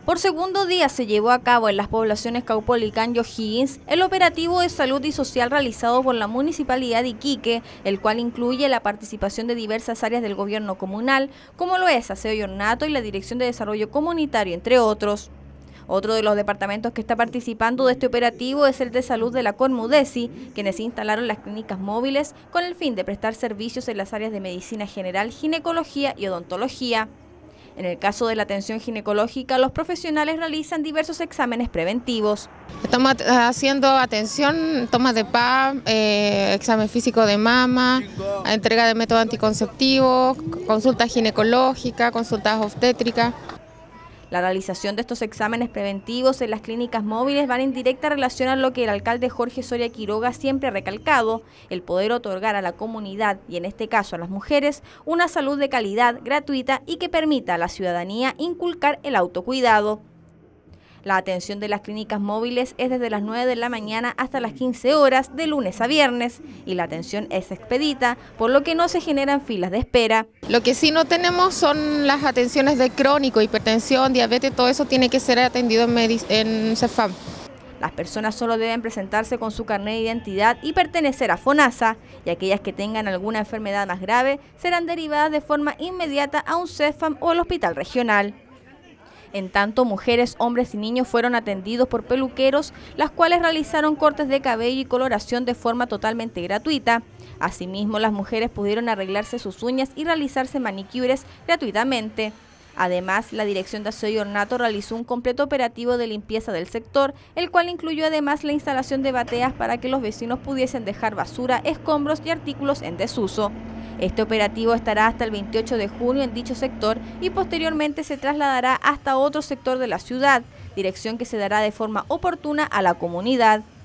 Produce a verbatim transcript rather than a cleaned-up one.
Por segundo día se llevó a cabo en las poblaciones Caupolicán y O'Higgins el operativo de salud y social realizado por la Municipalidad de Iquique, el cual incluye la participación de diversas áreas del gobierno comunal, como lo es Aseo y Ornato y la Dirección de Desarrollo Comunitario, entre otros. Otro de los departamentos que está participando de este operativo es el de salud de la Conmudesi, quienes instalaron las clínicas móviles con el fin de prestar servicios en las áreas de medicina general, ginecología y odontología. En el caso de la atención ginecológica, los profesionales realizan diversos exámenes preventivos. Estamos haciendo atención, toma de P A P, eh, examen físico de mama, entrega de métodos anticonceptivos, consultas ginecológicas, consultas obstétricas. La realización de estos exámenes preventivos en las clínicas móviles van en directa relación a lo que el alcalde Jorge Soria Quiroga siempre ha recalcado, el poder otorgar a la comunidad, y en este caso a las mujeres, una salud de calidad, gratuita y que permita a la ciudadanía inculcar el autocuidado. La atención de las clínicas móviles es desde las nueve de la mañana hasta las quince horas, de lunes a viernes, y la atención es expedita, por lo que no se generan filas de espera. Lo que sí no tenemos son las atenciones de crónico, hipertensión, diabetes, todo eso tiene que ser atendido en, en CEFAM. Las personas solo deben presentarse con su carnet de identidad y pertenecer a FONASA, y aquellas que tengan alguna enfermedad más grave serán derivadas de forma inmediata a un CEFAM o al hospital regional. En tanto, mujeres, hombres y niños fueron atendidos por peluqueros, las cuales realizaron cortes de cabello y coloración de forma totalmente gratuita. Asimismo, las mujeres pudieron arreglarse sus uñas y realizarse manicures gratuitamente. Además, la Dirección de Aseo y Ornato realizó un completo operativo de limpieza del sector, el cual incluyó además la instalación de bateas para que los vecinos pudiesen dejar basura, escombros y artículos en desuso. Este operativo estará hasta el veintiocho de junio en dicho sector y posteriormente se trasladará hasta otro sector de la ciudad, dirección que se dará de forma oportuna a la comunidad.